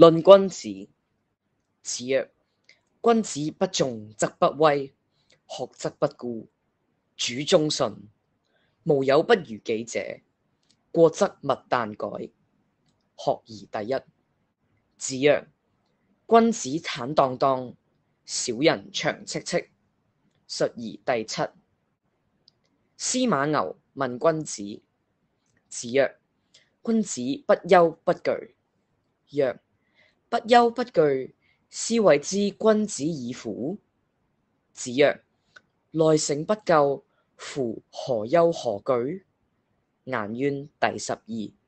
論君子。子曰：君子不重則不威，學則不固，主忠信，無有不如己者，過則勿憚改，學而第一。子曰：君子坦蕩蕩，小人長戚戚，述而第七。司馬牛問君子。子曰：君子不憂不懼。曰：不憂不懼，斯謂之君子矣乎？子曰：內省不疚，夫何憂何懼？顏淵第12。